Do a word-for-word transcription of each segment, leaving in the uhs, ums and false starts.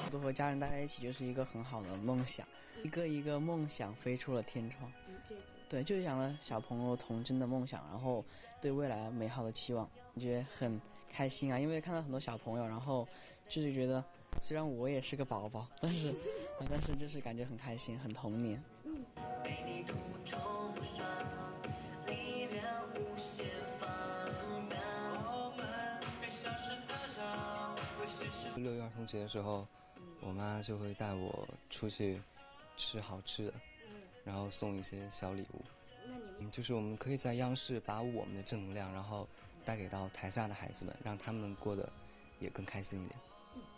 都和家人待在一起就是一个很好的梦想，一个一个梦想飞出了天窗。 嗯，这对，就是讲了小朋友童真的梦想，然后对未来美好的期望，我觉得很开心啊，因为看到很多小朋友，然后就是觉得虽然我也是个宝宝，但是但是就是感觉很开心，很童年。 嗯。 六一儿童节的时候，我妈就会带我出去吃好吃的，然后送一些小礼物。 那你们就是我们可以在央视把我们的正能量，然后带给到台下的孩子们，让他们过得也更开心一点。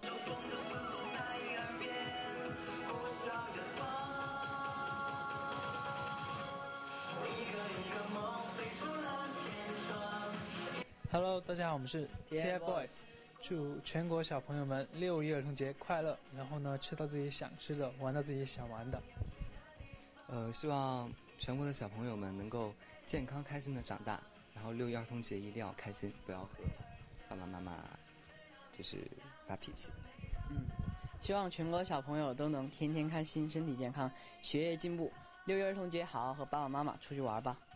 Hello， 大家好，我们是 TFBOYS， 祝全国小朋友们六一儿童节快乐，然后呢，吃到自己想吃的，玩到自己想玩的。 呃，希望全国的小朋友们能够健康开心的长大，然后六一儿童节一定要开心，不要和爸爸妈妈就是发脾气。 嗯，希望全国小朋友都能天天开心，身体健康，学业进步。六一儿童节好好和爸爸妈妈出去玩吧。